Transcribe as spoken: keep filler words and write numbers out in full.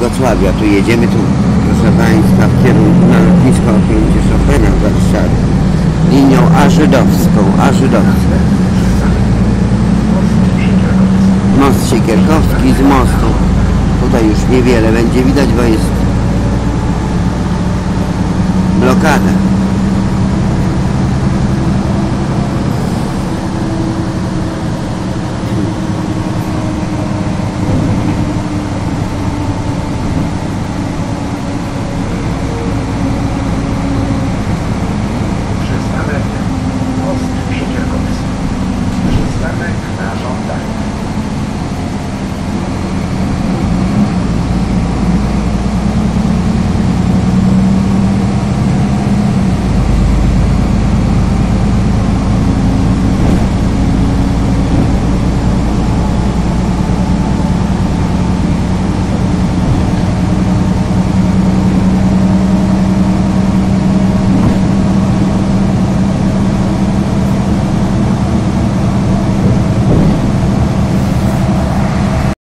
Wrocławia. Tu jedziemy, tu proszę Państwa, w kierunku na lotnisko Okręcie Chopina w Warszawie. Linią A żydowską, A żydowską. Most Siekierkowski, z mostu. Tutaj już niewiele będzie widać, bo jest blokada.